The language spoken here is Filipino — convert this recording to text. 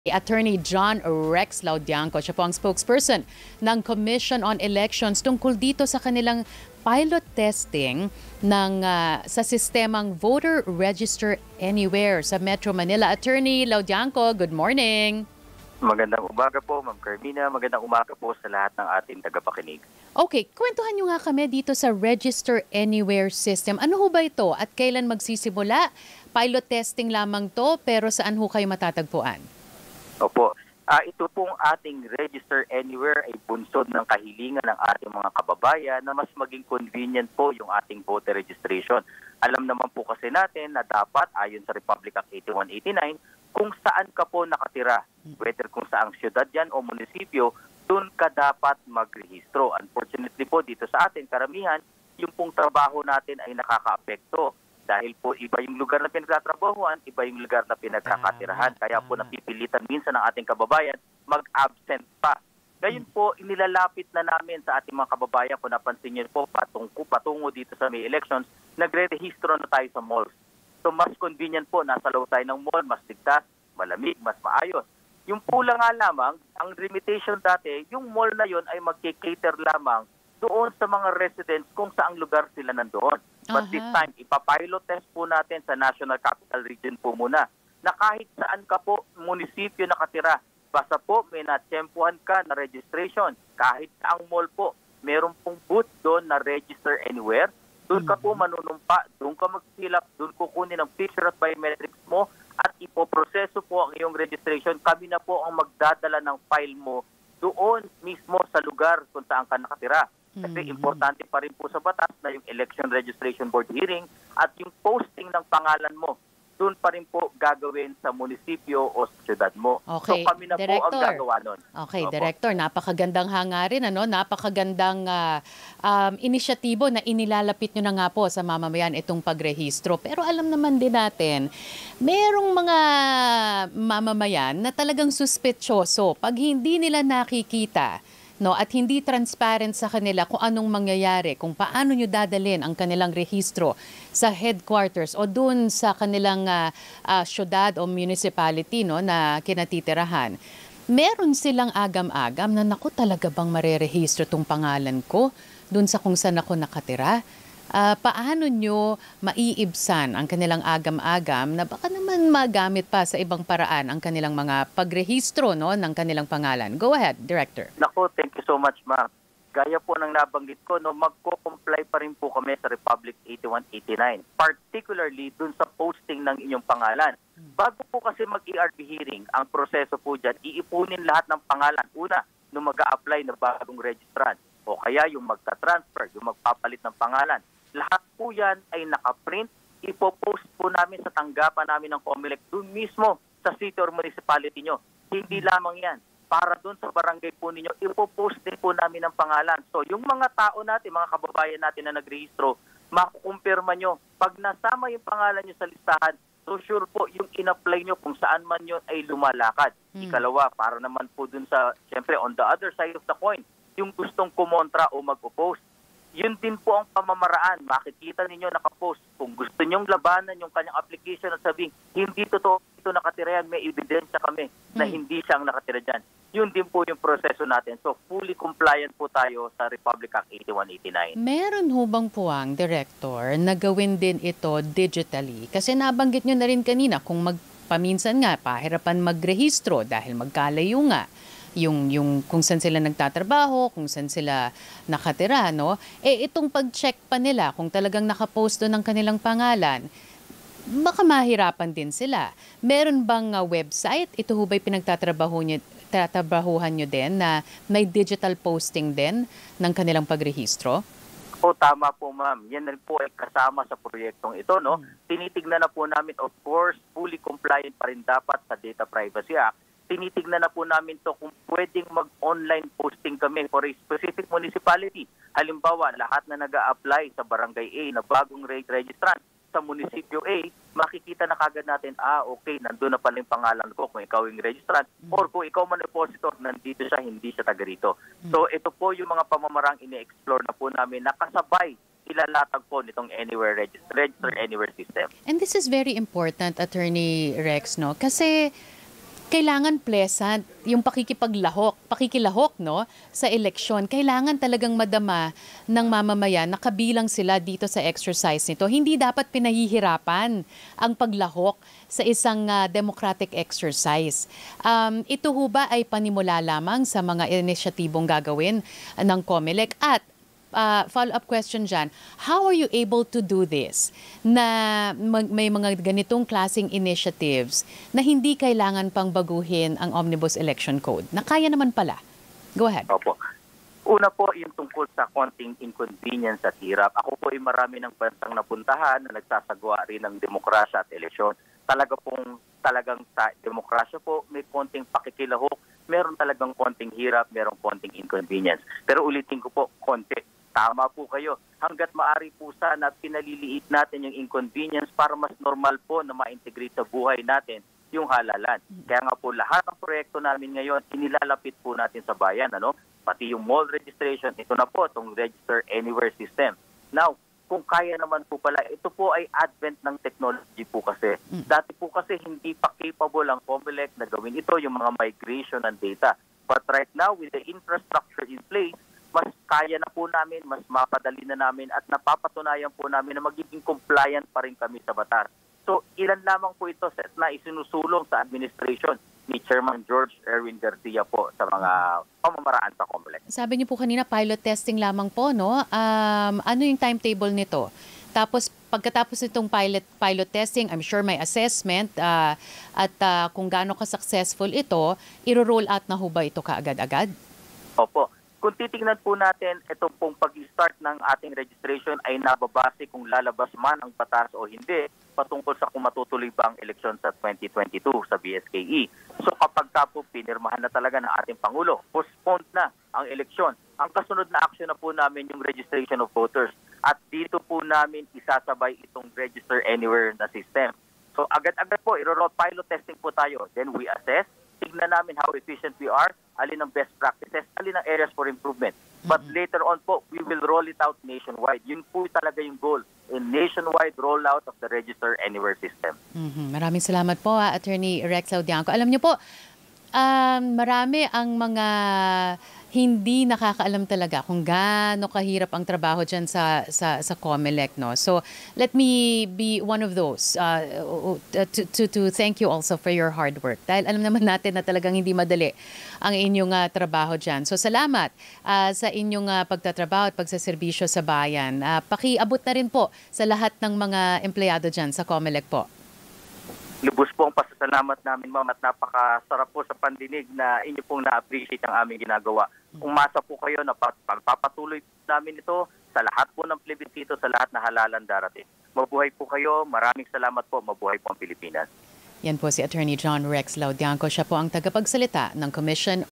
Attorney John Rex Laudianco. Siya po ang spokesperson ng Commission on Elections tungkol dito sa kanilang pilot testing sa sistemang Voter Register Anywhere sa Metro Manila. Attorney Laudianco, good morning. Magandang umaga po, Ma'am Carmina. Magandang umaga po sa lahat ng ating tagapakinig. Okay, kwentuhan nyo nga kami dito sa Register Anywhere system. Ano ho ba ito at kailan magsisimula? Pilot testing lamang to, pero saan ho kayo matatagpuan? Opo. Ito pong ating Register Anywhere ay bunsod ng kahilingan ng ating mga kababayan na mas maging convenient po yung ating voter registration. Alam naman po kasi natin na dapat ayon sa Republic Act 8189, kung saan ka po nakatira, whether kung saang syudad yan o munisipyo, doon ka dapat magrehistro. Unfortunately po dito sa atin, karamihan, yung pong trabaho natin ay nakakaapekto. Dahil po iba yung lugar na pinagtatrabahuan, iba yung lugar na pinagkakatirahan. Kaya po napipilitan minsan ng ating kababayan mag-absent pa. Ngayon po, inilalapit na namin sa ating mga kababayan, kung napansin niyo po, patungo dito sa May elections, nagre-rehistro na tayo sa malls. So mas convenient po, nasa loob tayo ng mall, mas ligtas, malamig, mas maayos. Yung pula nga lamang, ang limitation dati, yung mall na yon ay mag-cater lamang doon sa mga residents kung saang lugar sila nandoon. But this time, ipapilot test po natin sa National Capital Region po muna na kahit saan ka po munisipyo nakatira, basta po may natsempuhan ka na registration, kahit saang mall po, meron pong booth doon na Register Anywhere. Doon ka po manunumpa, doon ka magsilap, doon kukunin ang picture at biometrics mo at ipoproseso po ang iyong registration. Kami na po ang magdadala ng file mo doon mismo sa lugar kung saan ka nakatira. Kasi importante pa rin po sa batas na yung Election Registration Board hearing at yung posting ng pangalan mo, doon pa rin po gagawin sa munisipyo o sa syudad mo. Okay, so kami na Director, po ang gagawa nun. Okay, Opo. Director, napakagandang hangarin, napakagandang inisyatibo na inilalapit nyo na nga po sa mamamayan itong pagrehistro. Pero alam naman din natin, merong mga mamamayan na talagang suspetsyoso pag hindi nila nakikita at hindi transparent sa kanila kung anong mangyayari, kung paano nyo dadalhin ang kanilang rehistro sa headquarters o dun sa kanilang syudad o municipality na kinatitirahan. Meron silang agam-agam na naku, talaga bang marerehistro tong pangalan ko dun sa kung saan ako nakatira? Paano nyo maiibsan ang kanilang agam-agam na baka naman magamit pa sa ibang paraan ang kanilang mga pagrehistro ng kanilang pangalan? Go ahead, Director. Nako, thank you so much, ma'am. Gaya po ng nabanggit ko, magko-comply pa rin po kami sa Republic 8189, particularly dun sa posting ng inyong pangalan. Bago po kasi mag-ERB hearing, ang proseso po dyan, iipunin lahat ng pangalan. Una, nung mag-a-apply na bagong registrant, o kaya yung magta-transfer, yung magpapalit ng pangalan. Lahat po yan ay nakaprint, ipopost po namin sa tanggapan namin ng COMELEC doon mismo sa city or municipality nyo. Hindi lamang yan. Para doon sa barangay po ninyo, ipopost din po namin ang pangalan. So yung mga tao natin, mga kababayan natin na nagrehistro, makukumpirma nyo. Pag nasama yung pangalan nyo sa listahan, so sure po yung in-apply nyo kung saan man yun ay lumalakad. Ikalawa, para naman po doon sa, siyempre on the other side of the coin, yung gustong kumontra o mag-oppose. Yun din po ang pamamaraan. Makikita ninyo nakapost. Kung gusto nyong labanan yung kanyang application at sabihin, hindi totoo ito nakatira yan, may ebidensya kami na hindi siyang nakatira dyan. Yun din po yung proseso natin. So fully compliant po tayo sa Republic Act 8189. Meron ho bang puwang, Director, na gawin din ito digitally? Kasi nabanggit nyo na rin kanina kung paminsan nga pahirapan magrehistro dahil magkalayo nga yung kung saan sila nagtatrabaho, kung saan sila nakatira, itong pag-check pa nila kung talagang nakapost doon ang kanilang pangalan, baka mahirapan din sila. Meron bang website? Ito ho ba'y pinagtatrabahuhan nyo din na may digital posting din ng kanilang pagrehistro? O tama po, ma'am. Yan rin po ay kasama sa proyektong ito. Tinitignan na po namin, of course, fully compliant pa rin dapat sa Data Privacy Act. Tinitignan na po namin to kung pwedeng mag-online posting kami for a specific municipality. Halimbawa, lahat na nag-a-apply sa Barangay A na bagong registrant sa munisipyo A, makikita na kagad natin, okay, nandun na pala yung pangalan ko kung ikaw yung registrant or kung ikaw man depositor, nandito siya, hindi siya taga rito. So ito po yung mga pamamarang ini-explore na po namin na kasabay ilalatag po nitong Register Anywhere system. And this is very important, Attorney Rex, kasi kailangan pleasant, yung pakikilahok no, sa eleksyon. Kailangan talagang madama ng mamamayan na kabilang sila dito sa exercise nito. Hindi dapat pinahihirapan ang paglahok sa isang democratic exercise. Ito ho ba ay panimula lamang sa mga inisyatibong gagawin ng COMELEC? At follow-up question dyan, how are you able to do this na may mga ganitong klaseng initiatives na hindi kailangan pang baguhin ang Omnibus Election Code? Na kaya naman pala. Go ahead. Opo. Una po, yung tungkol sa konting inconvenience at hirap. Ako po ay marami ng bansang napuntahan na nagsasagawa rin ng demokrasya at eleksyon. Talagang sa demokrasya po, may konting pakikilahok, meron talagang konting hirap, meron konting inconvenience. Pero ulitin ko po, konti. Tama po kayo. Hanggat maaari po sana pinaliliit natin yung inconvenience para mas normal po na ma-integrate sa buhay natin yung halalan. Kaya nga po lahat ng proyekto namin ngayon, inilalapit po natin sa bayan. Pati yung mall registration, ito na po, itong Register Anywhere system. Now, kung kaya naman po pala, ito po ay advent ng technology po kasi. Dati po kasi hindi pa capable ang COMELEC na gawin ito, yung mga migration ng data. But right now, with the infrastructure in place, mas kaya na po namin, mas mapadali na namin at napapatunayan po namin na magiging compliant pa rin kami sa batas. So ilan lamang po ito na isinusulong sa administration ni Chairman George Erwin Garcia po sa mga pamamaraan sa COMELEC. Sabi niyo po kanina, pilot testing lamang po, no? Ano yung timetable nito? Tapos pagkatapos itong pilot testing, I'm sure may assessment at kung gaano ka-successful ito, iro-roll out na ho ba ito kaagad-agad? Opo. Kung titingnan po natin, itong pong pag-start ng ating registration ay nababase kung lalabas man ang batas o hindi patungkol sa kung matutuloy ba ang eleksyon sa 2022 sa BSKE. So kapag po pinirmahan na talaga ng ating Pangulo, postponed na ang eleksyon. Ang kasunod na action na po namin yung registration of voters at dito po namin isasabay itong Register Anywhere na system. So agad-agad po, pilot testing po tayo. Then we assess, tignan namin how efficient we are, alin ang best practices, alin ang areas for improvement. But later on po, we will roll it out nationwide. Yun po talaga yung goal, a nationwide rollout of the Register Anywhere system. Maraming salamat po, Attorney Rex Laudianco. Alam niyo po, marami ang mga hindi nakakaalam talaga kung gaano kahirap ang trabaho dyan sa COMELEC, no? So let me be one of those to thank you also for your hard work. Dahil alam naman natin na talagang hindi madali ang inyong trabaho dyan. So salamat sa inyong pagtatrabaho at pagsaserbisyo sa bayan. Pakiabot na rin po sa lahat ng mga empleyado dyan sa COMELEC po. Lubos po ang pasasalamat namin, ma'am, at napakasarap po sa pandinig na inyo pong na-appreciate ang aming ginagawa. Umasa po kayo na pagpapatuloy namin ito sa lahat po ng plebisito, sa lahat na halalan darating. Mabuhay po kayo. Maraming salamat po. Mabuhay po ang Pilipinas. Yan po si Attorney John Rex Laudianco. Siya po ang tagapagsalita ng Commission